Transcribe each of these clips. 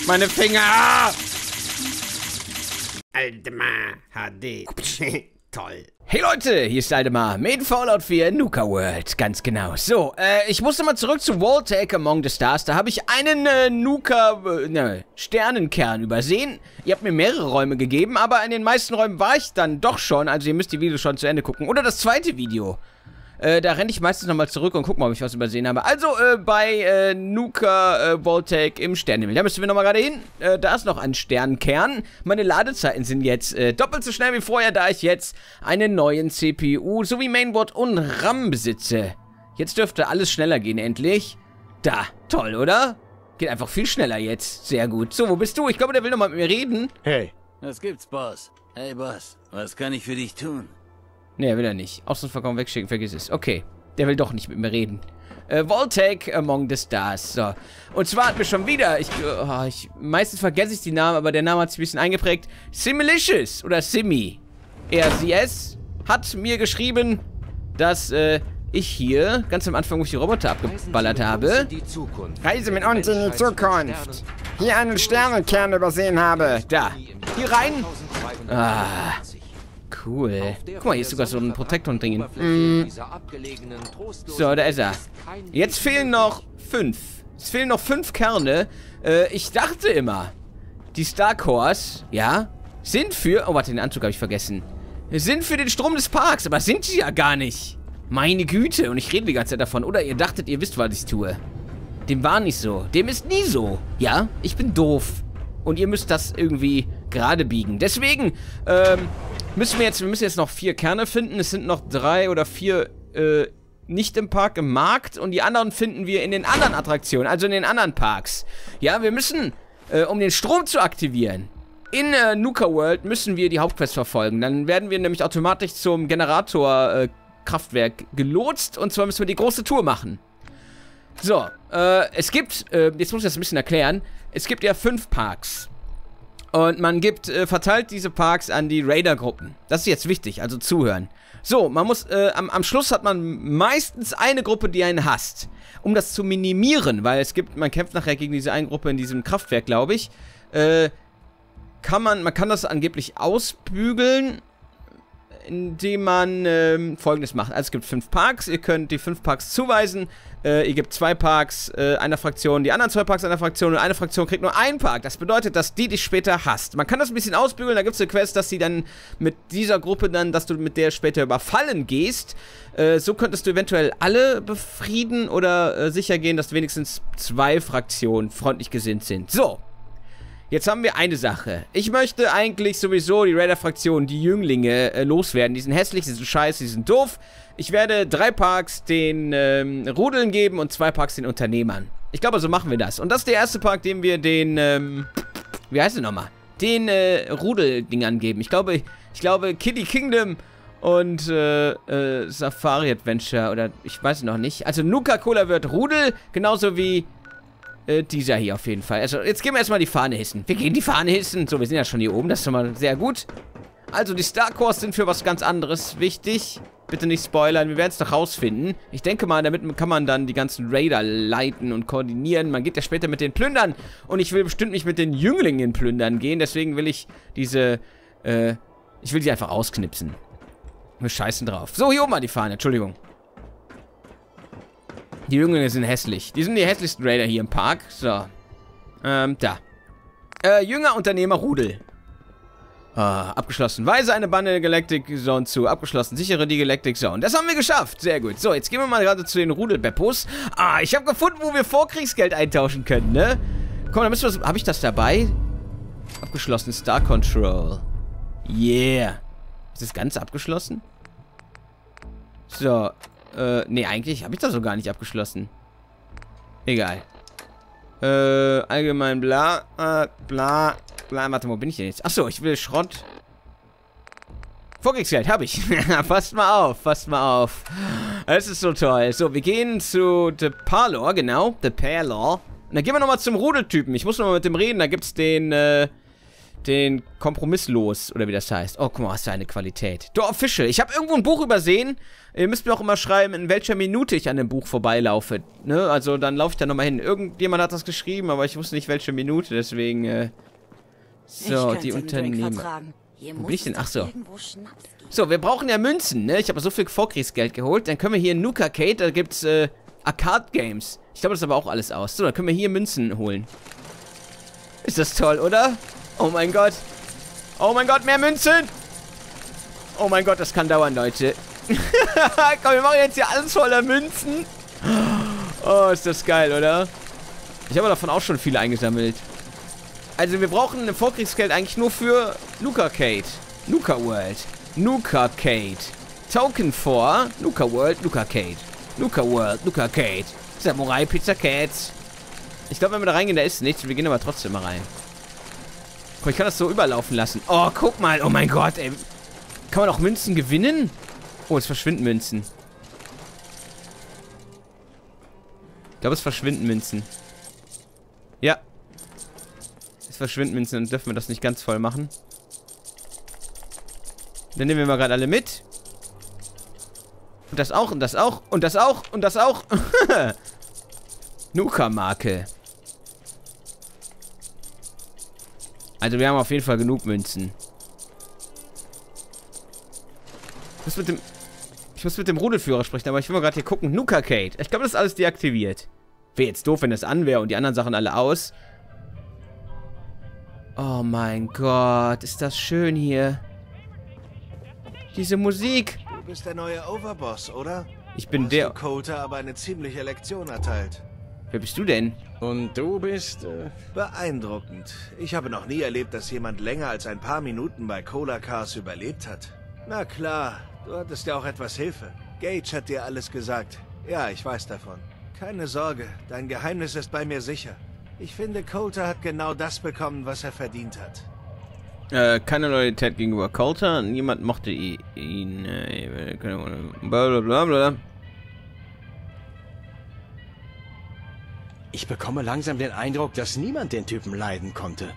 Meine Finger! Aldemar HD. Toll. Hey Leute, hier ist Aldemar mit Fallout 4 Nuka World, ganz genau. So, ich musste mal zurück zu Vault-Tec Among the Stars. Da habe ich einen Sternenkern übersehen. Ihr habt mir mehrere Räume gegeben, aber in den meisten Räumen war ich dann doch schon. Also ihr müsst die Videos schon zu Ende gucken. Oder das zweite Video. Da renne ich meistens nochmal zurück und gucke mal, ob ich was übersehen habe. Also, bei Nuka Vault-Tec im Sternenhimmel. Da müssen wir nochmal gerade hin. Da ist noch ein Sternenkern. Meine Ladezeiten sind jetzt doppelt so schnell wie vorher, da ich jetzt einen neuen CPU sowie Mainboard und RAM besitze. Jetzt dürfte alles schneller gehen, endlich. Da, toll, oder? Geht einfach viel schneller jetzt. Sehr gut. So, wo bist du? Ich glaube, der will nochmal mit mir reden. Hey. Was gibt's, Boss? Hey, Boss, was kann ich für dich tun? Nee, will er nicht. Ausrüstungsverkauf wegschicken, vergiss es. Okay, der will doch nicht mit mir reden. Vault-Tec Among the Stars. So. Und zwar hat mir schon wieder, meistens vergesse ich die Namen, aber der Name hat sich ein bisschen eingeprägt. Similicious oder Simi. RCS hat mir geschrieben, dass ich hier ganz am Anfang, wo ich die Roboter abgeballert habe. Reise mit uns in die Zukunft. Hier einen Sternenkern übersehen habe. Da. Hier rein. Ah. Cool. Guck mal, hier ist sogar so ein Protektor-Ding. So, da ist er. Jetzt fehlen noch 5. Es fehlen noch 5 Kerne. Ich dachte immer, die Starcores, ja, sind für... Oh, warte, den Anzug habe ich vergessen. Sind für den Strom des Parks, aber sind sie ja gar nicht. Meine Güte. Und ich rede die ganze Zeit davon. Oder ihr dachtet, ihr wisst, was ich tue. Dem war nicht so. Dem ist nie so. Ja, ich bin doof. Und ihr müsst das irgendwie gerade biegen. Deswegen, wir müssen jetzt noch 4 Kerne finden. Es sind noch 3 oder 4 nicht im Park im Markt. Und die anderen finden wir in den anderen Attraktionen, also in den anderen Parks. Ja, wir müssen, um den Strom zu aktivieren, in Nuka World müssen wir die Hauptquest verfolgen. Dann werden wir nämlich automatisch zum Generator-Kraftwerk gelotst. Und zwar müssen wir die große Tour machen. So, es gibt, jetzt muss ich das ein bisschen erklären, es gibt ja 5 Parks. Und man verteilt diese Parks an die Raider-Gruppen. Das ist jetzt wichtig, also zuhören. So, man muss, am Schluss hat man meistens eine Gruppe, die einen hasst. Um das zu minimieren, weil man kämpft nachher gegen diese eine Gruppe in diesem Kraftwerk, glaube ich. Man kann das angeblich ausbügeln, indem man Folgendes macht. Also es gibt 5 Parks, ihr könnt die 5 Parks zuweisen. Ihr gebt 2 Parks einer Fraktion, die anderen 2 Parks einer Fraktion und eine Fraktion kriegt nur einen Park. Das bedeutet, dass die dich später hasst. Man kann das ein bisschen ausbügeln, da gibt es eine Quest, dass sie dann mit dieser Gruppe dass du mit der später überfallen gehst. So könntest du eventuell alle befrieden oder sicher gehen, dass wenigstens 2 Fraktionen freundlich gesinnt sind. So. Jetzt haben wir eine Sache. Ich möchte eigentlich sowieso die Raider-Fraktion, die Jünglinge, loswerden. Die sind hässlich, die sind scheiße, die sind doof. Ich werde 3 Parks den Rudeln geben und 2 Parks den Unternehmern. Ich glaube, so machen wir das. Und das ist der erste Park, den wir den, wie heißt der nochmal? Den Rudeldingern geben. Ich glaube Kiddie Kingdom und Safari Adventure oder ich weiß noch nicht. Also Nuka Cola wird Rudel, genauso wie dieser hier auf jeden Fall. Also, jetzt gehen wir erstmal die Fahne hissen. Wir gehen die Fahne hissen. So, wir sind ja schon hier oben. Das ist schon mal sehr gut. Also, die Starcores sind für was ganz anderes wichtig. Bitte nicht spoilern. Wir werden es doch rausfinden. Ich denke mal, damit kann man dann die ganzen Raider leiten und koordinieren. Man geht ja später mit den Plündern. Und ich will bestimmt nicht mit den Jünglingen plündern gehen. Deswegen will ich ich will sie einfach ausknipsen. Wir scheißen drauf. So, hier oben mal die Fahne. Entschuldigung. Die Jünglinge sind hässlich. Die sind die hässlichsten Raider hier im Park. So. Da. Jünger Unternehmer Rudel. Abgeschlossen. Weise eine Bande der Galactic Zone zu. Abgeschlossen. Sichere die Galactic Zone. Das haben wir geschafft. Sehr gut. So, jetzt gehen wir mal gerade zu den Rudelbeppos. Ich habe gefunden, wo wir Vorkriegsgeld eintauschen können, ne? Komm, dann müssen wir... Habe ich das dabei? Abgeschlossen. Star Control. Yeah. Ist das Ganze abgeschlossen? So. Nee, eigentlich habe ich das so gar nicht abgeschlossen. Egal. Allgemein bla, bla, warte, wo bin ich denn jetzt? Achso, ich will Schrott. Vorkriegsgeld, habe ich. Passt mal auf, passt mal auf. Es ist so toll. So, wir gehen zu The Parlor, genau. The Parlor. Und dann gehen wir nochmal zum Rudeltypen. Ich muss nochmal mit dem reden. Da gibt's den den Kompromiss los, oder wie das heißt. Oh, guck mal, was für eine Qualität. The Official. Ich habe irgendwo ein Buch übersehen. Ihr müsst mir auch immer schreiben, in welcher Minute ich an dem Buch vorbeilaufe. Ne? Also, dann laufe ich da nochmal hin. Irgendjemand hat das geschrieben, aber ich wusste nicht, welche Minute, deswegen, so, die Unternehmer. Wo bin ich denn? Ach so. So, wir brauchen ja Münzen, ne? Ich habe so viel Vorkriegsgeld geholt. Dann können wir hier in Nuka-Cade, da gibt's, Arcade-Games. Ich glaube, das ist aber auch alles aus. So, dann können wir hier Münzen holen. Ist das toll, oder? Oh mein Gott. Oh mein Gott, mehr Münzen. Oh mein Gott, das kann dauern, Leute. Komm, wir machen jetzt hier alles voller Münzen. Oh, ist das geil, oder? Ich habe davon auch schon viele eingesammelt. Also, wir brauchen ein Vorkriegsgeld eigentlich nur für Nuka-Cade. Nuka-World. Nuka-Cade. Token for Nuka-World, Nuka-Cade. Nuka-World, Nuka-Cade. Samurai Pizza Cats. Ich glaube, wenn wir da reingehen, da ist nichts. Wir gehen aber trotzdem mal rein. Guck, ich kann das so überlaufen lassen. Oh, guck mal. Oh mein Gott, ey. Kann man auch Münzen gewinnen? Oh, es verschwinden Münzen. Ich glaube, es verschwinden Münzen. Ja. Es verschwinden Münzen. Dann dürfen wir das nicht ganz voll machen. Dann nehmen wir mal gerade alle mit. Und das auch, und das auch, und das auch, und das auch. Nuka-Marke. Also wir haben auf jeden Fall genug Münzen. Ich muss mit dem Rudelführer sprechen, aber ich will mal gerade hier gucken. Nuka-Cade. Ich glaube, das ist alles deaktiviert. Wäre jetzt doof, wenn das an wäre und die anderen Sachen alle aus. Oh mein Gott, ist das schön hier. Diese Musik. Du bist der neue Overboss, oder? Ich bin der... Coulter aber eine ziemliche Lektion erteilt. Wer bist du denn? Und du bist... Beeindruckend. Ich habe noch nie erlebt, dass jemand länger als ein paar Minuten bei Cola Cars überlebt hat. Na klar, du hattest ja auch etwas Hilfe. Gage hat dir alles gesagt. Ja, ich weiß davon. Keine Sorge, dein Geheimnis ist bei mir sicher. Ich finde, Coulter hat genau das bekommen, was er verdient hat. Keine Loyalität gegenüber Coulter. Niemand mochte ihn. Blablabla. Ich bekomme langsam den Eindruck, dass niemand den Typen leiden konnte.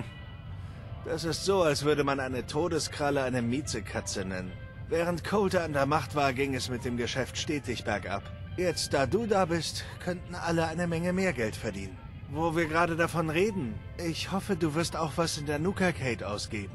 Das ist so, als würde man eine Todeskralle eine Miezekatze nennen. Während Coulter an der Macht war, ging es mit dem Geschäft stetig bergab. Jetzt, da du da bist, könnten alle eine Menge mehr Geld verdienen. Wo wir gerade davon reden, ich hoffe, du wirst auch was in der Nuka-Cade ausgeben.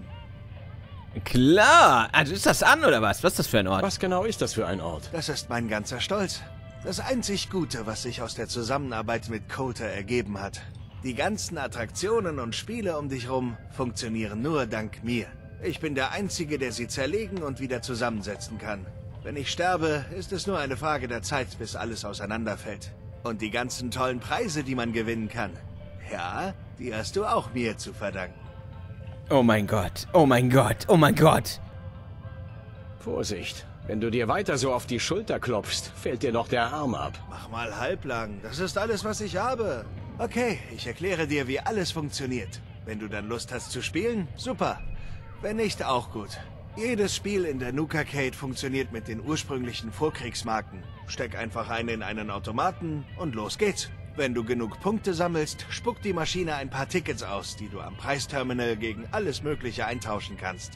Klar! Also ist das an, oder was? Was ist das für ein Ort? Was genau ist das für ein Ort? Das ist mein ganzer Stolz. Das einzig Gute, was sich aus der Zusammenarbeit mit Coulter ergeben hat. Die ganzen Attraktionen und Spiele um dich rum funktionieren nur dank mir. Ich bin der Einzige, der sie zerlegen und wieder zusammensetzen kann. Wenn ich sterbe, ist es nur eine Frage der Zeit, bis alles auseinanderfällt. Und die ganzen tollen Preise, die man gewinnen kann. Ja, die hast du auch mir zu verdanken. Oh mein Gott, oh mein Gott, oh mein Gott. Vorsicht, wenn du dir weiter so auf die Schulter klopfst, fällt dir noch der Arm ab. Mach mal halblang, das ist alles, was ich habe. Okay, ich erkläre dir, wie alles funktioniert. Wenn du dann Lust hast zu spielen, super. Wenn nicht, auch gut. Jedes Spiel in der Nuka-Cade funktioniert mit den ursprünglichen Vorkriegsmarken. Steck einfach eine in einen Automaten und los geht's. Wenn du genug Punkte sammelst, spuckt die Maschine ein paar Tickets aus, die du am Preisterminal gegen alles Mögliche eintauschen kannst.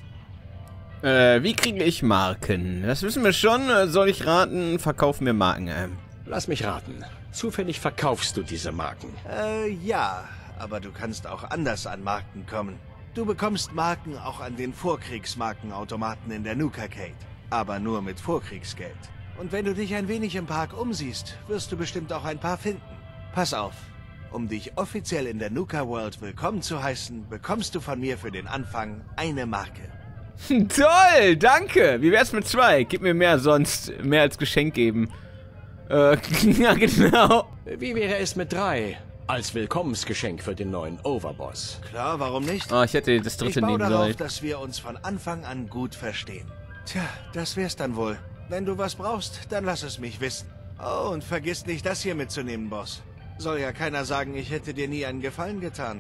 Wie kriege ich Marken? Das wissen wir schon. Soll ich raten? Verkauf mir Marken. Lass mich raten. Zufällig verkaufst du diese Marken. Ja, aber du kannst auch anders an Marken kommen. Du bekommst Marken auch an den Vorkriegsmarkenautomaten in der Nuka-Cade, aber nur mit Vorkriegsgeld. Und wenn du dich ein wenig im Park umsiehst, wirst du bestimmt auch ein paar finden. Pass auf, um dich offiziell in der Nuka World willkommen zu heißen, bekommst du von mir für den Anfang eine Marke. Toll, danke. Wie wär's mit 2? Gib mir mehr, sonst mehr als Geschenk geben. Ja, genau. Wie wäre es mit 3? Als Willkommensgeschenk für den neuen Overboss. Klar, warum nicht? Oh, ich hätte das dritte nehmen sollen. Ich baue darauf, dass wir uns von Anfang an gut verstehen. Tja, das wär's dann wohl. Wenn du was brauchst, dann lass es mich wissen. Oh, und vergiss nicht, das hier mitzunehmen, Boss. Soll ja keiner sagen, ich hätte dir nie einen Gefallen getan.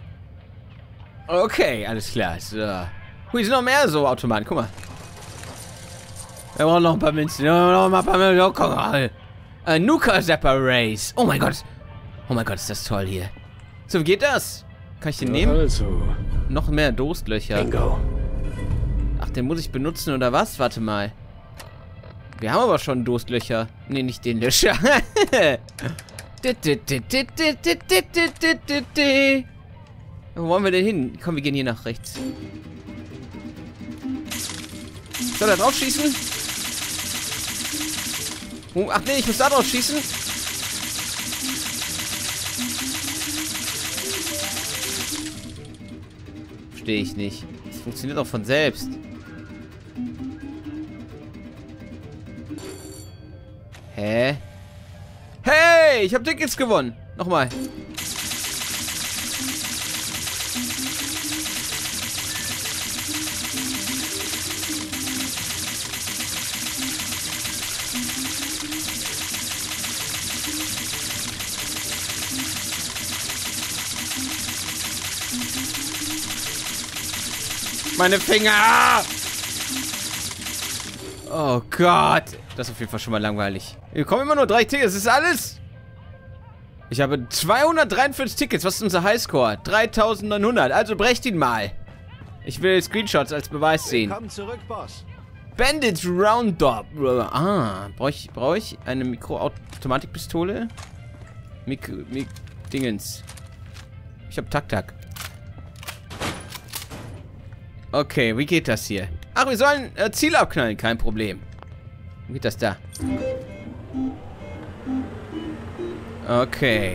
Okay, alles klar. So. Hui, sind noch mehr so Automaten. Guck mal. Wir brauchen noch ein paar Münzen. Guck mal. Nuka Zapper Race. Oh mein Gott. Oh mein Gott, ist das toll hier. So, wie geht das? Kann ich den nehmen? Also, Noch mehr Durstlöcher. Bingo. Ach, den muss ich benutzen oder was? Warte mal. Wir haben aber schon Durstlöcher. Nee, nicht den Löcher. Wo wollen wir denn hin? Komm, wir gehen hier nach rechts. Soll er drauf schießen? Ach nee, ich muss da drauf schießen. Verstehe ich nicht. Das funktioniert auch von selbst. Hä? Hey, ich habe Tickets gewonnen. Nochmal. Meine Finger! Oh Gott. Das ist auf jeden Fall schon mal langweilig. Hier kommen immer nur 3 Tickets. Das ist alles. Ich habe 243 Tickets. Was ist unser Highscore? 3900. Also brecht ihn mal. Ich will Screenshots als Beweis sehen. Willkommen zurück, Boss. Bandit Roundup. Ah, brauche ich eine Mikroautomatikpistole? Dingens. Ich habe Tak-Tak. Okay, wie geht das hier? Ach, wir sollen Ziel abknallen. Kein Problem. Wie geht das da? Okay.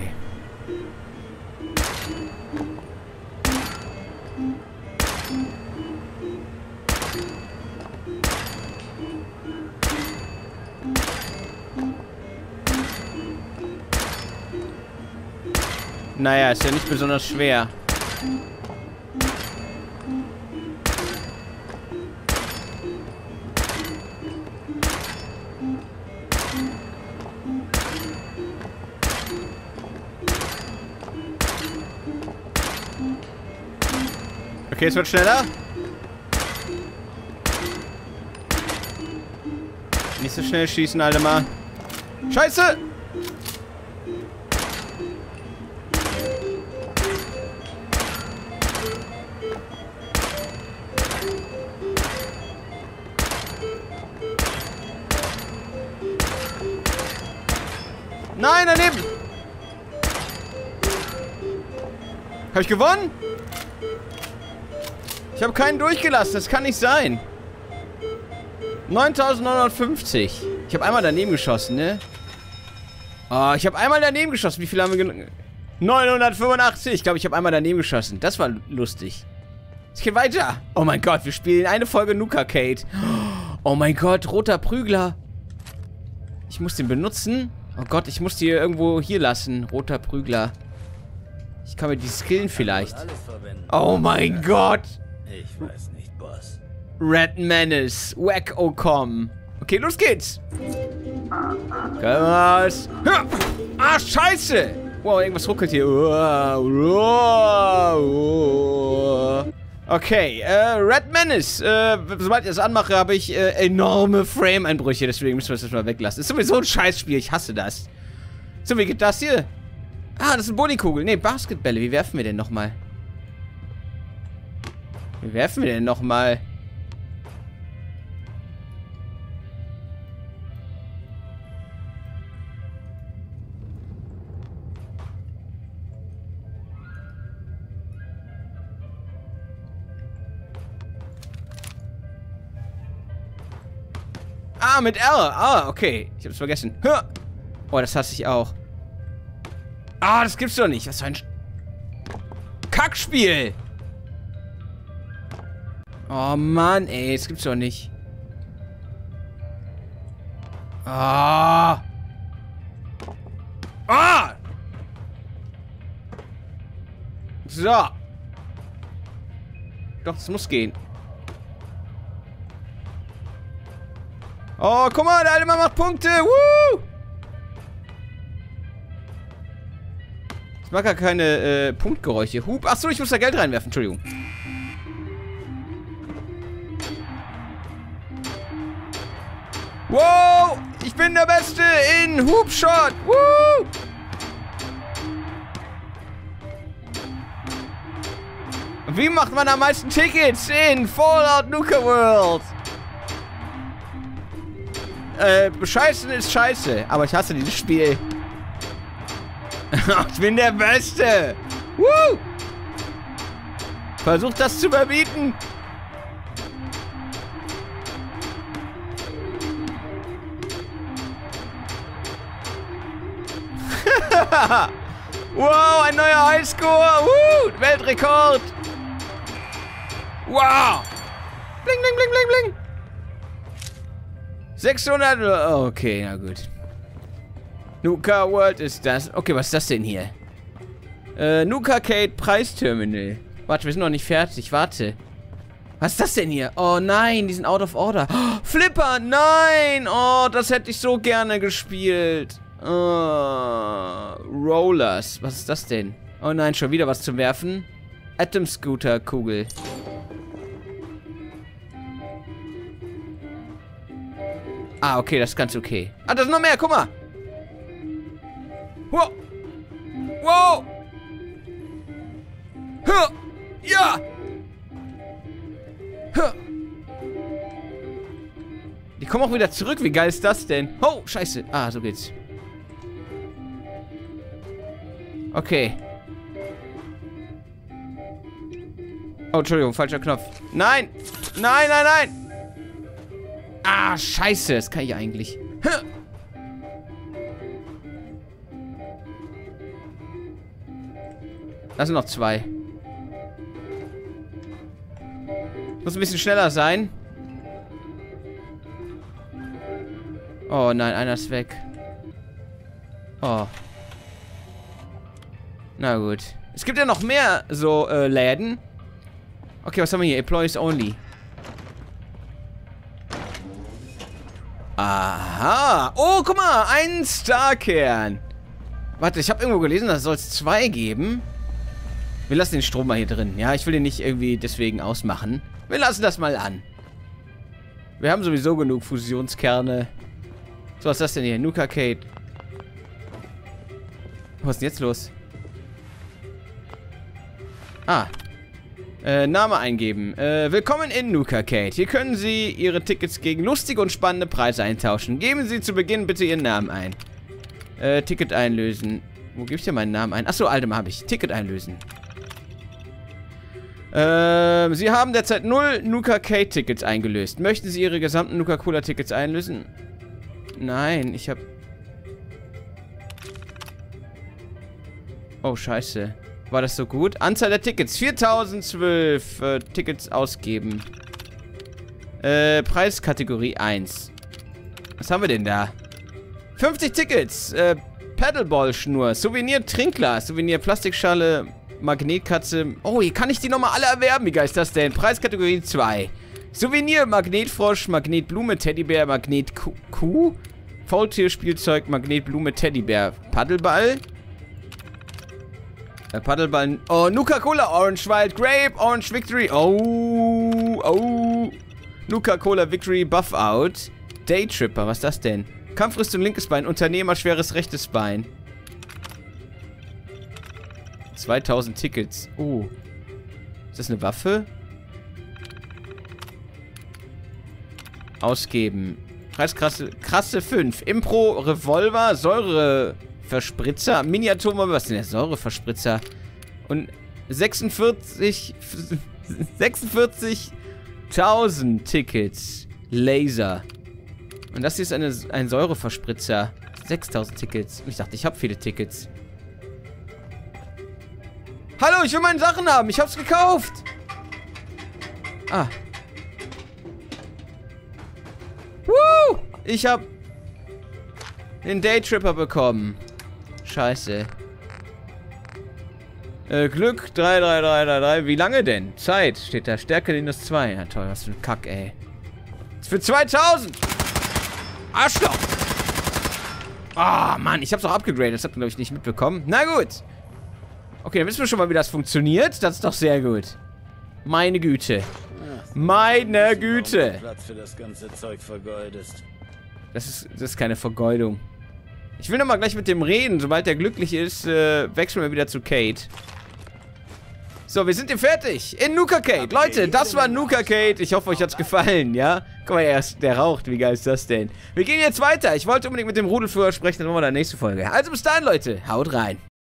Naja, ist ja nicht besonders schwer. Okay, es wird schneller. Nicht so schnell schießen, Alter, mal. Scheiße! Nein, daneben! Habe ich gewonnen? Ich habe keinen durchgelassen, das kann nicht sein. 9.950. Ich habe einmal daneben geschossen, ne? Oh, ich habe einmal daneben geschossen. Wie viel haben wir genommen? 985. Ich glaube, ich habe einmal daneben geschossen. Das war lustig. Es geht weiter. Oh mein Gott, wir spielen eine Folge Nuka-Cade. Oh mein Gott, roter Prügler. Ich muss den benutzen. Oh Gott, ich muss die irgendwo hier lassen. Roter Prügler. Ich kann mir die skillen vielleicht. Oh mein Gott. Ich weiß nicht, Boss. Red Menace. Wack-O-Com. Okay, los geht's. Was? Ah, scheiße. Wow, irgendwas ruckelt hier. Okay, Red Menace. Sobald ich das anmache, habe ich enorme Frame-Einbrüche. Deswegen müssen wir das mal weglassen. Ist sowieso ein Scheißspiel. Ich hasse das. So, wie geht das hier? Ah, das sind Bowlingkugeln. Ne, Basketbälle. Wie werfen wir denn nochmal? Wie werfen wir denn nochmal? Ah, mit R. Ah, okay. Ich hab's vergessen. Oh, das hasse ich auch. Ah, das gibt's doch nicht. Was für ein Kackspiel. Oh Mann, ey, das gibt's doch nicht. Ah! Ah! So. Doch, das muss gehen. Oh, guck mal, der alte Mann macht Punkte. Woo! Ich mag gar keine Punktgeräusche. Hup. Achso, ich muss da Geld reinwerfen. Entschuldigung. Wow! Ich bin der Beste in Hoopshot! Woo! Wie macht man am meisten Tickets in Fallout Nuka World? Bescheißen ist scheiße, aber ich hasse dieses Spiel. Ich bin der Beste. Woo! Versucht das zu verbieten. Wow, ein neuer Highscore. Weltrekord. Wow. Bling, bling, bling, bling, bling. 600. Okay, na gut. Nuka World ist das. Okay, was ist das denn hier? Nuka-Cade Preisterminal. Warte, wir sind noch nicht fertig. Warte. Was ist das denn hier? Oh nein, die sind out of order. Oh, Flipper, nein. Oh, das hätte ich so gerne gespielt. Rollers. Was ist das denn? Oh nein, schon wieder was zum Werfen. Atom Scooter Kugel. Ah, okay, das ist ganz okay. Ah, da sind noch mehr, guck mal. Wow. Wow. Huh. Ja. Huh. Die kommen auch wieder zurück. Wie geil ist das denn? Oh, scheiße. Ah, so geht's. Okay. Oh, Entschuldigung, falscher Knopf. Nein! Nein, nein, nein! Ah, scheiße, das kann ich eigentlich. Das sind noch 2. Muss ein bisschen schneller sein. Oh nein, einer ist weg. Oh. Na gut. Es gibt ja noch mehr so Läden. Okay, was haben wir hier? Employees only. Aha. Oh, guck mal. Ein Starkern. Warte, ich habe irgendwo gelesen, da soll es 2 geben. Wir lassen den Strom mal hier drin. Ja, ich will den nicht irgendwie deswegen ausmachen. Wir lassen das mal an. Wir haben sowieso genug Fusionskerne. So, was ist das denn hier? Nuka-Cade. Was ist denn jetzt los? Ah. Name eingeben. Willkommen in Nuka-Cade. Hier können Sie Ihre Tickets gegen lustige und spannende Preise eintauschen. Geben Sie zu Beginn bitte Ihren Namen ein. Ticket einlösen. Wo gebe ich denn meinen Namen ein? Achso, Alter, habe ich. Ticket einlösen. Sie haben derzeit 0 Nuka-Cade-Tickets eingelöst. Möchten Sie Ihre gesamten Nuka-Cola-Tickets einlösen? Nein, ich habe... Oh, scheiße. War das so gut? Anzahl der Tickets. 4012 Tickets ausgeben. Preiskategorie 1. Was haben wir denn da? 50 Tickets. Paddleball-Schnur. Souvenir-Trinkglas. Souvenir-Plastikschale. Magnetkatze. Oh, hier kann ich die nochmal alle erwerben. Wie geil ist das denn? Preiskategorie 2. Souvenir, Magnetfrosch, Magnetblume, Teddybär, Magnetkuh. Faultierspielzeug, Magnetblume, Teddybär. Paddleball. Paddleball. Oh, Nuka-Cola, Orange Wild Grape, Orange Victory. Oh, oh. Nuka-Cola Victory Buff Out. Daytripper, was ist das denn? Kampfrüstung linkes Bein, Unternehmer schweres rechtes Bein. 2000 Tickets. Oh. Ist das eine Waffe? Ausgeben. Krasse 5. Impro Revolver, Säureverspritzer, Miniatur, was ist denn der Säureverspritzer? Und 46.000 Tickets. Laser. Und das hier ist ein Säureverspritzer. 6000 Tickets. Ich dachte, ich habe viele Tickets. Hallo, ich will meine Sachen haben. Ich hab's gekauft. Ah. Woo! Ich hab den Daytripper bekommen. Scheiße. Glück 33333. Wie lange denn? Zeit steht da. Stärke minus 2. Ja toll, was für ein Kack, ey. Das ist für 2000. Arschloch. Ah, Mann. Ich hab's auch abgegradet. Das habt ihr, glaube ich, nicht mitbekommen. Na gut. Okay, dann wissen wir schon mal, wie das funktioniert. Das ist doch sehr gut. Meine Güte. Meine Güte. Das ist keine Vergeudung. Ich will nochmal gleich mit dem reden. Sobald er glücklich ist, wechseln wir wieder zu Cade. So, wir sind hier fertig. In Nuka-Cade. Leute, das war Nuka-Cade. Ich hoffe, euch hat's gefallen, ja? Guck mal, der raucht. Wie geil ist das denn? Wir gehen jetzt weiter. Ich wollte unbedingt mit dem Rudelführer sprechen. Dann machen wir in der nächsten Folge. Also bis dahin, Leute. Haut rein.